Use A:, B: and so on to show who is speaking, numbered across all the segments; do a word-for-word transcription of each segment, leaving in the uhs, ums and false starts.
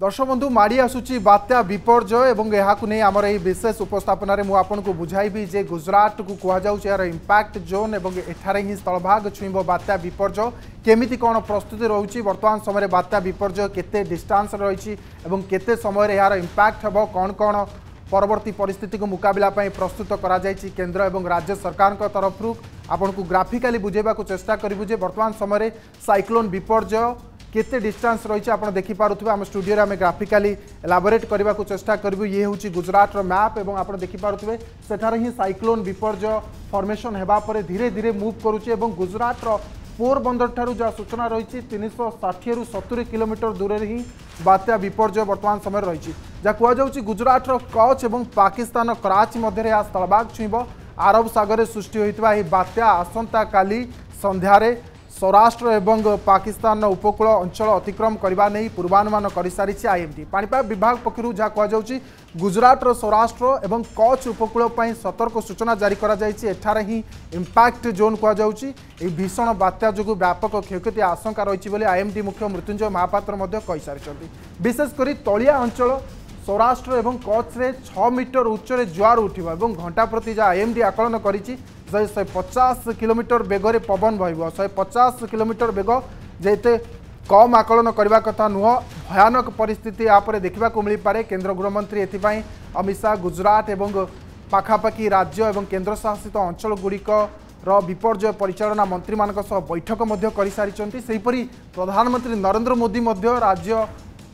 A: दर्शक बंधु माड़ी आसुची बात्या विपर्जय एवं यहाकु नहीं आमर यही विशेष उपस्थापन में मुझे बुझाइबी जे गुजरात को कहुच्छे इंपैक्ट जोन एवं एठारे ही स्थलभाग छुईब बात्या विपर्जय केमिति कौन प्रस्तुति रही बर्तमान समय बात्या विपर्जय केते डिस्टेंस रही केते समय यार इंपैक्ट हम कौन कौन परवर्ती परिस्थिति को मुकाबला प्रस्तुत करा जायछि केंद्र एवं राज्य सरकार तरफ आपन को ग्राफिकाली बुझेबा को चेष्टा करिबु जे वर्तमान समय साइक्लोन विपर्जय केते डिस्टेंस रही आप देखी पारुथिबे आम स्टूडियो रे आम ग्राफिकाली एलाबोरेट करने को चेष्टा करूँ। ये हूँ गुजरात रो मैप एवं आप देखी पारुथिबे सेठारे ही साइक्लोन विपर्जय फॉर्मेशन हेबा परे धीरे धीरे मूव करुचे एवं गुजरात रो पोरबंदर ठारू जहाँ सूचना रही तीन सौ षाठी रु सत्तरी किलोमीटर दूर ही बात्या विपर्जय वर्तमान समय रही जहाँ कहुच्छी गुजरात रो कच्छ एवं पाकिस्तान कराची मध्य स्थलभाग छुईब आरब सागर सृष्टि होता बात्या आसंता काली संध्यारे सौराष्ट्र एवं पाकिस्तान उपकूल अंचल अतिक्रम करने नहीं पूर्वानुमान कर सारी आईएमडी पाणीपाग विभाग पक्षर जहाँ कहुच्छी गुजरात सौराष्ट्र एवं कच्छ उपकूल सतर्क सूचना जारी कर ही इंपैक्ट जोन कहुच्छी भीषण बात्या जो व्यापक क्षयक्षति आशंका रही आईएमडी मुख्य मृत्युंजय महापात्र कही सारी विशेषकर तलिया अंचल सौराष्ट्र एवं कच्छ रे छह मीटर उच्चरे जुआर उठिब एवं घंटा प्रति जहाँ आईएमडी आकलन करिछि शहे पचास किलोमीटर बेगर पवन बहब शहे पचास किलोमीटर बेग जेते कम आकलन करने कथा नुह भयानक परिस्थिति यहाँ देखा मिल पारे केंद्र गृहमंत्री एथिपाई अमित शाह गुजरात एवं पाखापाखि राज्य एवं केंद्र शासित अंचल गुड़िक विपर्जय परिचालना मंत्री मान बैठक कर सारी प्रधानमंत्री नरेंद्र मोदी राज्य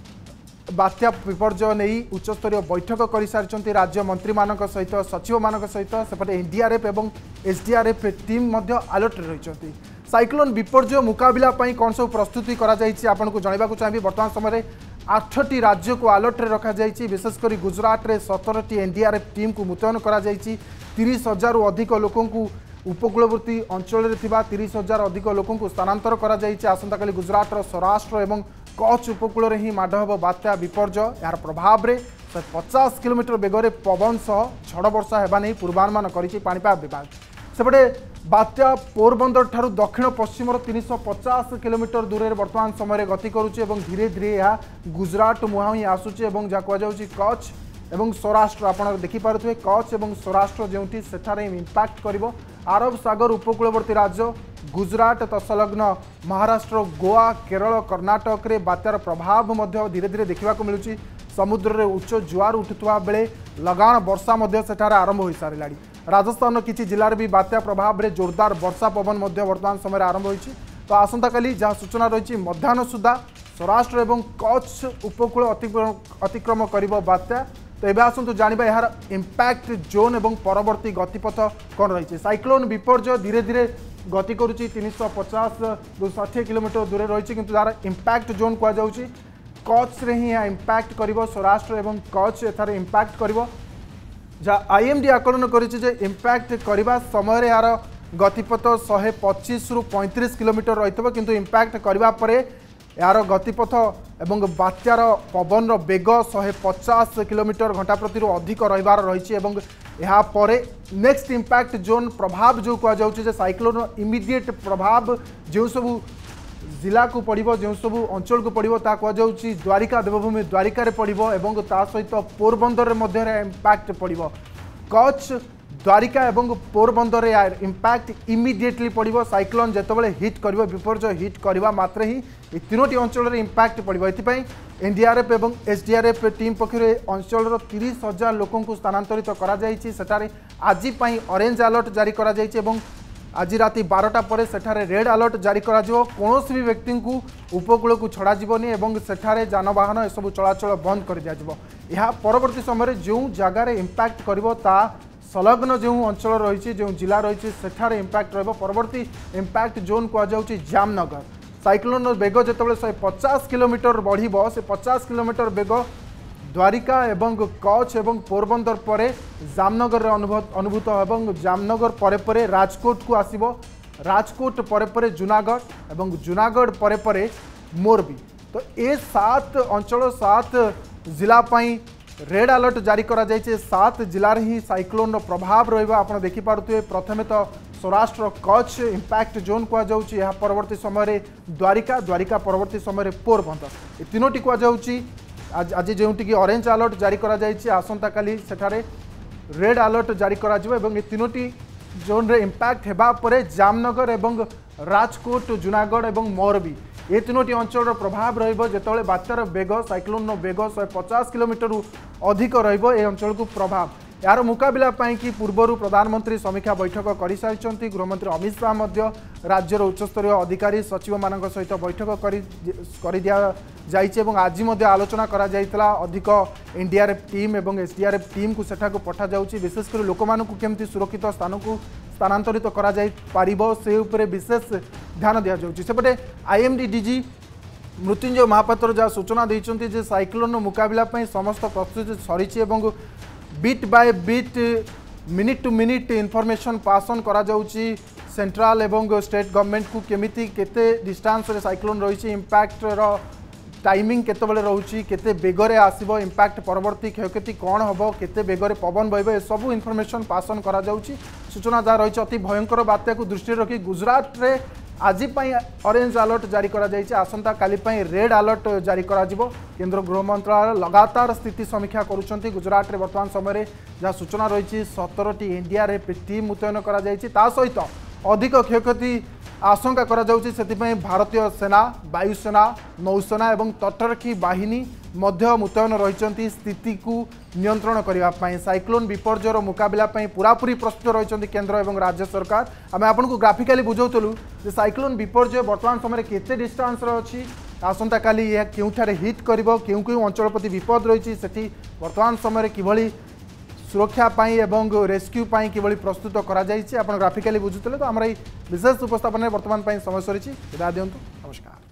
A: बात्या विपर्जय नहीं उच्चस्तरीय बैठक कर सारी राज्य मंत्री मान सहित सचिव मान सहित सेपटे एनडीआरएफ एवं एसडीआरएफ टीम अलर्ट रही साइक्लोन विपर्जय मुकाबला कौन सब प्रस्तुति आपको जनवाक चाहिए बर्तमान समय आठटी राज्य को अलर्ट रखा विशेषकर गुजरात में सतर टी एनडीआरएफ टीम को मुतयन कर तीस हजार अधिक लोक उपकूलवर्ती अंचल तीस हजार अधिक लोक स्थानांतर कर गुजरात सौराष्ट्र एवं कच्छ उपकूल ही माड़ हम बात्या विपर्जय यार प्रभाव में पचास किलोमीटर बेगर पवन सह झड़ वर्षा होगा नहीं पूर्वानुमान करीपाग विभाग सेपटे बात्या पोरबंदर ठारू दक्षिण पश्चिम तीन सौ पचास किलोमीटर दूर वर्तमान समय गति करुचे धीरे धीरे यह गुजरात मुहां आसूचे जहाँ कहुच्छी कच्छ एवं सौराष्ट्र आप देखिपे कच्छ एवं सौराष्ट्र जो सेठारे इंपैक्ट कर आरब सागर उपकूलवर्ती राज्य गुजरात तत्संलग्न महाराष्ट्र गोवा केरल कर्णाटक रे बात्यार प्रभाव धीरे धीरे देखा मिलूँ समुद्र रे उच्च जुआर उठुवा बेले लगाण वर्षा सेठारे आरंभ हो सारा राजस्थान किसी जिले भी बात्या प्रभाव में जोरदार वर्षा पवन वर्तमान समय आरंभ होती तो आसंता काली जहाँ सूचना रही मध्याह्न सुधा सौराष्ट्र एवं कच्छ उपकूल अतिक्रम कर बात्या तो ये आसतु जाना यार इंपैक्ट जोन एवं परवर्ती गतिपथ कौन रही साइक्लोन विपर्जय धीरे धीरे गति करुच्ची तीन सौ पचास षाठी किलोमीटर दूर रही किंतु यार इंपैक्ट जोन कहुच्छी कच्छ रे ही इंपैक्ट कर सौराष्ट्र एवं कच्छ एथार इंपैक्ट कर जहाँ आईएमडी आकलन कर इंपैक्ट करने समय यार गतिपथ शहे पचीस रु पैंतीस किलोमीटर रही किंतु इंपैक्ट करने यार गतिपथ एवं बात्यार पवन बेग शहे पचास किलोमीटर घंटा प्रति अधिक रही रही यापर नेक्स्ट इंपैक्ट जोन प्रभाव जो कहुच्छे साइक्लोन इमिडिएट प्रभाव जो सब जिला को पड़ो जो सब अंचल को पड़ो कहुच्छी द्वारिका देवभूमि द्वारिकार पड़ो एवं ता सहित पोरबंदर मध्य इंपैक्ट पड़ो कच्छ द्वारिका एवं पोरबंदर इंपैक्ट इमिडिएटली पड़ो साइक्लोन जितेबाला हिट कर विपर्जय हिट करवा मात्र ही ये तीनोटी अंचल इंपैक्ट पड़ो ये एनडीआरएफ एवं एसडीआरएफ टीम पक्षर अंचल तीस हजार लोक स्थानांतरित कर आज ऑरेंज अलर्ट जारी कर आज राति बारटा पर सेठारे रेड अलर्ट जारी करा जिवो कोनोसी भी व्यक्ति को उपकूल को छड़ा जीवनी एवं सेठारे जानवाहन ए सब चलाचल बंद कर दिया जिवो यह परवर्ती समय जो जगार इंपैक्ट करिवो ता संलग्न जो अंचल रही जो जिला रही सेठारे इंपैक्ट रहिबो परवर्ती इंपैक्ट जोन कहुच्छी जामनगर साइक्लोन बेग जितेबाला शहे पचास किलोमीटर बढ़िबो से पचास किलोमीटर बेग द्वारिका एवं कच्छ एवं पोरबंदर पर जामनगर अनुभूत एवं जामनगर परे परे राजकोट को आसीबो राजकोट परे परे जूनागढ़ एवं जूनागढ़ परे परे मोरबी तो ये सात अंचल सात जिला रेड अलर्ट जारी करा जायछि सात जिलार ही साइक्लोन प्रभाव रहिबा आपण देखि पारुथिबे प्रथमे तो सौराष्ट्र कच्छ इंपैक्ट जोन कहुच्छी परवर्ती समय द्वारिका द्वारिका परवर्ती समय पोरबंदर ये तीनोटी कहुच्छी आज आज जोटिकी ऑरेंज अलर्ट जारी करा जायछि आसंता काली सेठारे रेड अलर्ट जारी करा जिवो एवं ए तीनोटी जोन रे इंपैक्ट हेबा परे जामनगर एवं राजकोट जूनागढ़ एवं मोरबी ए तीनोटी अंचल प्रभाव रहिबो जेतोले बात्यार बेग साइक्लोन बेग एक सौ पचास किलोमीटर अधिक रहिबो ए अंचल को प्रभाव यार मुकाबला कि पूर्वर प्रधानमंत्री समीक्षा बैठक कर सारी गृहमंत्री अमित शाह मध्य राज्यर उच्चस्तरीय अधिकारी सचिव मान सहित बैठक कर दिया आज आलोचना करा जायतला अधिक एनडीआरएफ टीम एवं एसडीआरएफ टीम को सेठा को पठा जाउची विशेषकर लोक मानक केमती सुरक्षित स्थान को स्थानांतरित करा जाय पारिबो से उपरे विशेष ध्यान दिया जाउची सेपटे आईएमडी डीजी मृत्युंजय महापात्र जहाँ सूचना देइचंती जे साइक्लोन मुकाबला समस्त प्रस्तुति सरीची एवं bit by bit minute to minute information pass on करा जाउची सेंट्रल एवं स्टेट गवर्नमेंट को केमिति केते डिस्टेंस रे साइक्लोन रही इंपैक्ट रो टाइमिंग केते बेले रहउची केते बेगरे आसीबो इंपैक्ट परवर्ती क्षयक्षति कौन हबो केते बेगरे पवन बहिबो ए सब इनफॉरमेशन पास ऑन करा जाउची सूचना जहाँ रही अति भयंकर बात्या को दृष्टि रखी गुजरात रे आज ऑरेंज अलर्ट जारी करा जायछि आसंता काली पई रेड अलर्ट जारी करा जिवो केंद्र गृह मंत्रालय लगातार स्थिति समीक्षा करुछंती गुजरात रे वर्तमान समय जहाँ सूचना रही सतर टी एनडीआरएफ टीम मुतयन करा जायछि ता सहित अधिक क्षयक्षति आशंका करा जाउछि सेतिपई भारतीय सेना वायुसेना नौसेना एवं तटरक्षी बाहिनी मध्य मुतयन रहिचंती स्थिति को नियंत्रण करबा पई साइक्लोन विपर्जयर मुकाबला पई पूरापूरी प्रस्तुत रहिचंती केंद्र एवं राज्य सरकार आमे आपनको ग्राफिकली बुझौतलु जे साइक्लोन विपर्जय वर्तमान समय केते डिस्टेंस रे अछि आसंता काली यह केउठारे हिट करिवो केउ केउ अंचल प्रति विपद रहिछि सेठी वर्तमान समय किभली सुरक्षा पाई एवं रेस्क्यू पाई किभली प्रस्तुत करा जायछि आपण ग्राफिकली बुझुतले तो हमरा विशेष उपस्थापन वर्तमान समय सरी विदा दियंतु नमस्कार।